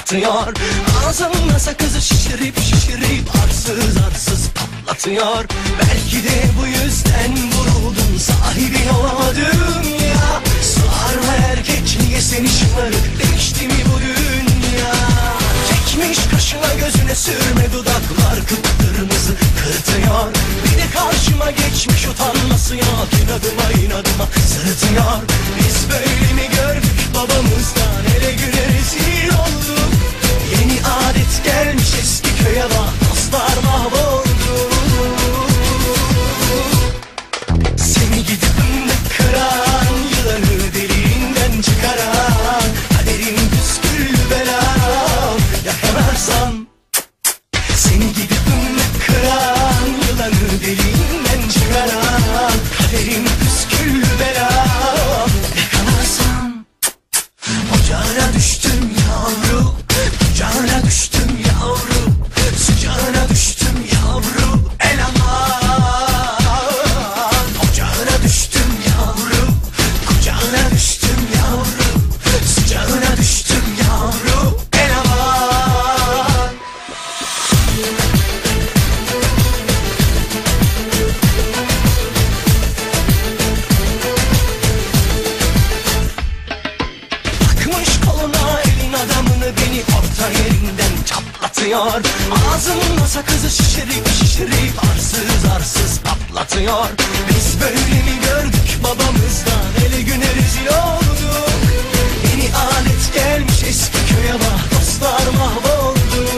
patlatıyor. Ağzımda sakızı şişirip şişirip arsız arsız patlatıyor. Belki de bu yüzden vuruldum, sahibi olamadım ya. Sığar mı erkek, niye seni şımarık, değişti mi bu dünya? Çekmiş kaşına gözüne sürme, dudaklar kıpkırmızı kırtıyor. Bir de karşıma geçmiş utanması yok, inadıma inadıma sırıtıyor. Biz böyle mi gördük babamızdan, ele güne rezil olduk. Yeni adet gelmiş eski köye bak, dostlar mahvoldu. Seni gidip ımlık kıran, yılanı deliğinden çıkaran, kaderim püsküllü belam yakalarsam. Seni gidip ımlık kıran, yılanı deliğinden çıkaran, kaderim püsküllü belam yakalarsam. Ocağına düştüm yavru, kucağına düştüm yavru, sıcağına düştüm yavru, el aman. Ocağına düştüm yavru, kucağına düştüm yavru, sıcağına düştüm yavru, el aman. Takmış koluna elin adamını, beni orta yerinden çatlatıyor. Ağzımda sakızı şişirip şişirip arsız arsız patlatıyor. Biz böyle mi gördük babamızdan, ele güne rezil olduk. Yeni alet gelmiş eski köye bak, dostlar mahvoldu.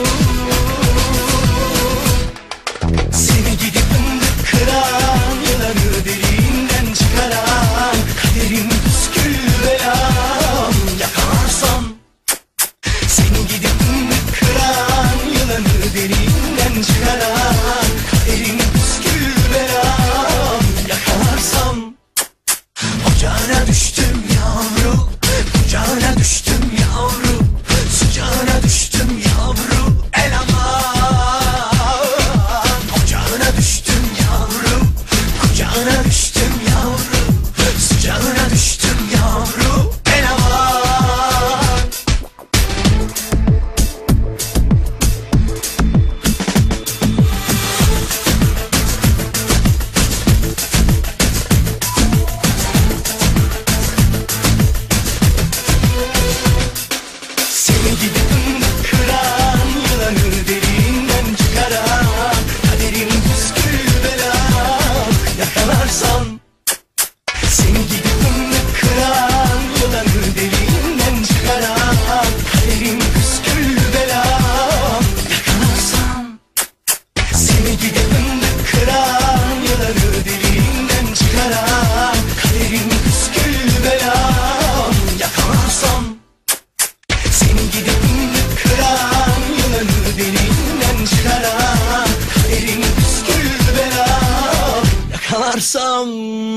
Seni gidip ındık kıran, yılanı deliğinden çıkaran, kaderim püsküllü belam yakalarsam. Seni gidip ındık kıran, yılanı deliğinden çıkaran, kaderim püsküllü belam yakalarsam. Ocağına düştüm yavru, kucağına düştüm yavru, sıcağına düştüm yavru, el aman. Ocağına düştüm yavru, kucağına düştüm yavru, sıcağına düştüm yavru, el aman. Seni gidip ındık kıran, yılanı deliğinden çıkaran, kaderim püsküllü belam yakalarsam. Seni gidip ındık kıran, yılanı deliğinden çıkaran, kaderim püsküllü belam yakalarsam. Seni gidip ındık kıran, yılanı deliğinden çıkaran, kaderim püsküllü belam yakalarsam. Seni gidip ındık kıran, yılanı deliğinden çıkaran, kaderim püsküllü belam yakalarsam.